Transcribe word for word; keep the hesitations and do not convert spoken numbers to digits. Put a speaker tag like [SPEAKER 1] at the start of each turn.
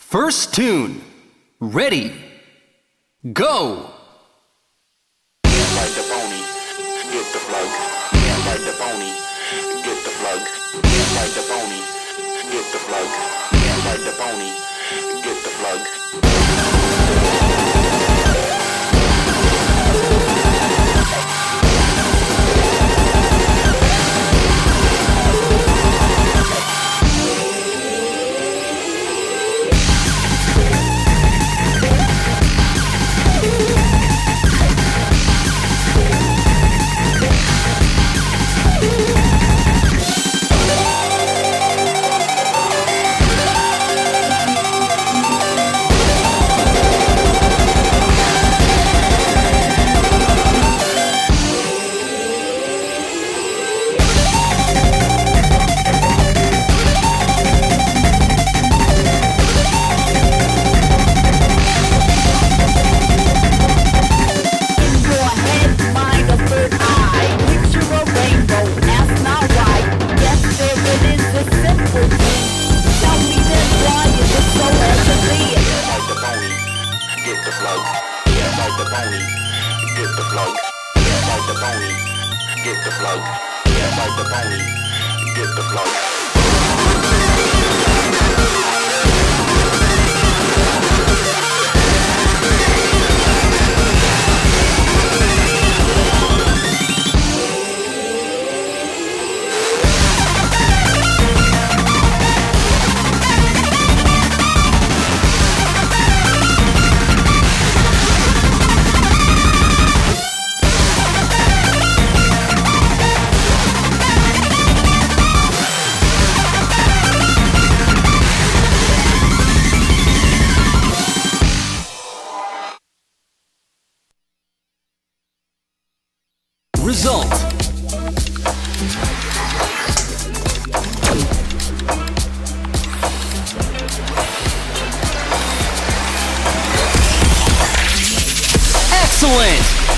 [SPEAKER 1] First tune. Ready. Go.
[SPEAKER 2] Yeah, like the pony, get the plug. Yeah, like the pony, get the plug. Yeah, like the pony, get the plug. Yeah, like the pony, get the plug.
[SPEAKER 1] Result. Excellent!